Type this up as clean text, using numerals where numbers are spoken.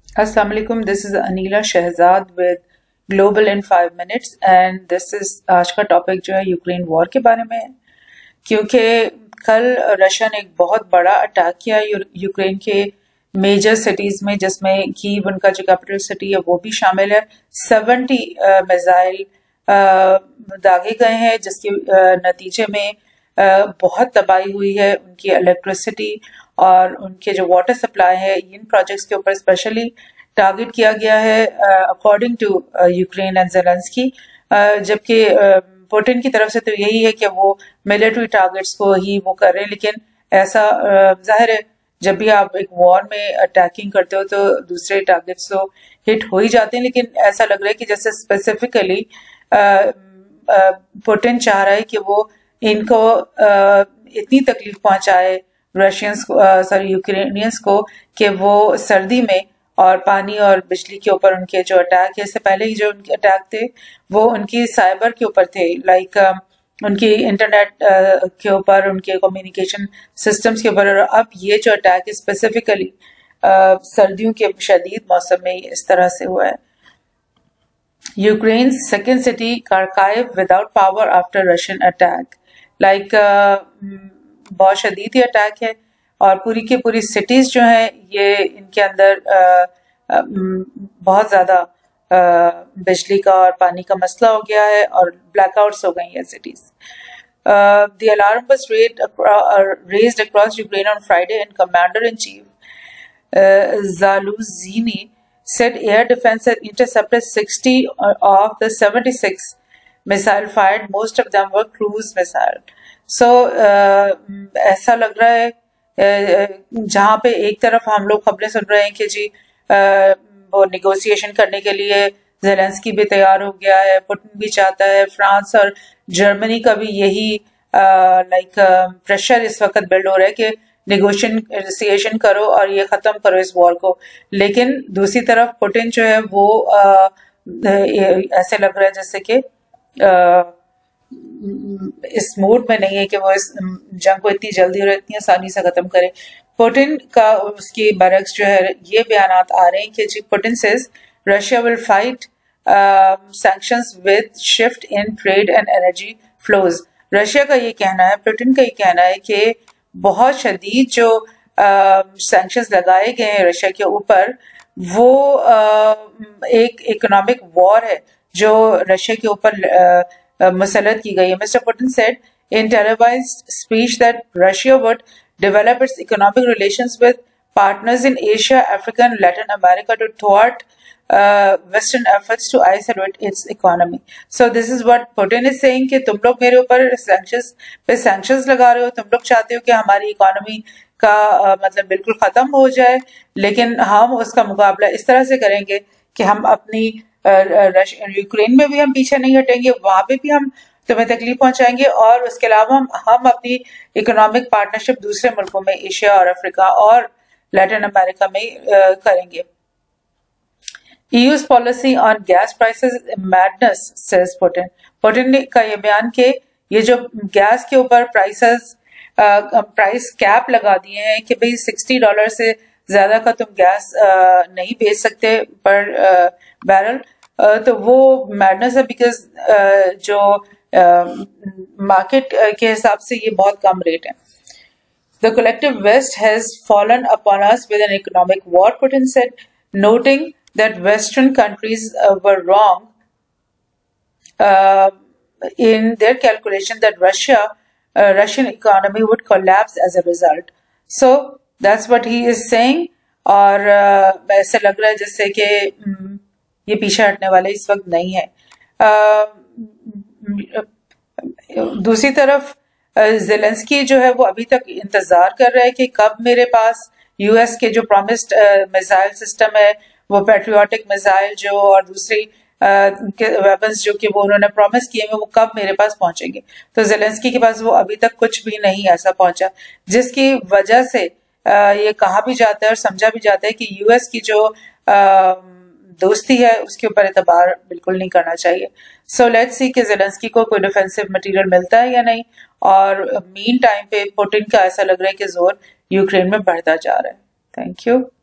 Assalamu alaikum, this is Anila Shehzad with Global in 5 minutes and this is आज का topic जो है Ukraine war के बारे में है, क्योंकि कल रशिया ने एक बहुत बड़ा अटैक किया यूक्रेन के मेजर सिटीज में, जिसमें कीव उनका जो कैपिटल सिटी है वो भी शामिल है। 70 मिसाइल दागे गए हैं, जिसके नतीजे में बहुत तबाही हुई है। उनकी इलेक्ट्रिसिटी और उनके जो वाटर सप्लाई है, इन प्रोजेक्ट्स के ऊपर स्पेशली टारगेट किया गया है according to Ukraine and Zelensky. जबकि पुतिन की तरफ से तो यही है कि वो मिलिट्री टारगेट्स को ही वो कर रहे हैं, लेकिन ऐसा जाहिर है जब भी आप एक वॉर में अटैकिंग करते हो तो दूसरे टारगेट्स तो हिट हो ही जाते हैं, लेकिन ऐसा लग रहा है कि जैसे स्पेसिफिकली पुतिन चाह रहा है कि वो इनको इतनी तकलीफ पहुंचाए रशियंस को, यूक्रेनियंस को, कि वो सर्दी में और पानी और बिजली के ऊपर उनके जो अटैक है, इससे पहले ही जो उनके अटैक थे वो उनकी साइबर के ऊपर थे, लाइक उनकी इंटरनेट के ऊपर, उनके कम्युनिकेशन सिस्टम्स के ऊपर। और अब ये जो अटैक है स्पेसिफिकली सर्दियों के शदीद मौसम में इस तरह से हुआ है। Ukraine second city Kharkiv without power after Russian attack, like बहुत शदीद ही अटैक है और पूरी की पूरी सिटीज जो हैं ये इनके अंदर बहुत ज्यादा बिजली का और पानी का मसला हो गया है और ब्लैकआउट्स हो गई हैं cities. The alarm was raised across Ukraine on Friday, and Commander-in-Chief Zaluzhny said air defense had intercepted 60 of the 76 missile fired. Most of them were cruise missile. So ऐसा लग रहा है जहाँ पे एक तरफ हम लोग खबरें सुन रहे हैं कि जी वो निगोशिएशन करने के लिए ज़ेलेंस्की भी तैयार हो गया है, पुतिन भी चाहता है, फ्रांस और जर्मनी का भी यही लाइक प्रेशर इस वक्त बिल्ड हो रहा है कि निगोशिएशन करो और ये खत्म करो इस वॉर को। लेकिन दूसरी तरफ पुतिन जो है वो ऐसे लग रहा है जैसे कि इस मूड में नहीं है कि वो इस जंग को इतनी जल्दी और इतनी आसानी से खत्म करे। पुतिन का उसकी बरक्स जो है ये बयानात आ रहे हैं कि जी Putin says Russia will fight sanctions with shift in trade and energy flows. Russia का ये कहना है, पुतिन का ये कहना है कि बहुत शदीद जो सैंक्शंस लगाए गए हैं रशिया के ऊपर, वो एक इकोनॉमिक वॉर है जो रशिया के ऊपर मुसल्लत की गई है। Mister Putin said in televised speech that Russia would develop its economic relations with partners in Asia, Africa and Latin America to thwart Western efforts to isolate its economy. So this is what Putin is saying कि तुम लोग मेरे ऊपर sanctions लगा रहे हो, तुम लोग चाहते हो कि हमारी इकोनॉमी का मतलब बिल्कुल खत्म हो जाए, लेकिन हम उसका मुकाबला इस तरह से करेंगे कि हम अपनी यूक्रेन में भी हम पीछे नहीं हटेंगे, वहां पे भी हम तुम्हें तकलीफ पहुंचाएंगे और उसके अलावा हम अपनी इकोनॉमिक पार्टनरशिप दूसरे मुल्कों में, एशिया और अफ्रीका और लैटिन अमेरिका में करेंगे। EU's policy on gas prices madness, says Putin. Putin का ये बयान कि ये जो गैस के ऊपर प्राइस कैप लगा दिए हैं कि भाई $60 से ज्यादा का तुम गैस नहीं बेच सकते पर बैरल, तो वो मैडनेस है, बिकॉज जो मार्केट के हिसाब से ये बहुत कम रेट है। The collective West has fallen upon us with an economic war, Putin said, noting that Western countries were wrong in their calculation that Russian economy would collapse as a result. So that's what he is saying, और ऐसे लग रहा है जैसे कि ये पीछे हटने वाले इस वक्त नहीं है। दूसरी तरफ ज़ेलेंस्की जो है वो अभी तक इंतजार कर रहा है कि कब मेरे पास यूएस के जो प्रॉमिस्ड मिसाइल सिस्टम है, वो पैट्रियोटिक मिसाइल जो और दूसरी वेपन्स जो कि वो उन्होंने प्रॉमिस किए हैं, वो कब मेरे पास पहुंचेंगे। तो ज़ेलेंस्की के पास वो अभी तक कुछ भी नहीं ऐसा पहुंचा, जिसकी वजह से ये कहा भी जाता है और समझा भी जाता है कि यूएस की जो दोस्ती है उसके ऊपर एतबार बिल्कुल नहीं करना चाहिए। सो लेट्स सी कि ज़ेलेंस्की को कोई डिफेंसिव मटेरियल मिलता है या नहीं, और मीन टाइम पे पुतिन का ऐसा लग रहा है कि जोर यूक्रेन में बढ़ता जा रहा है। Thank you.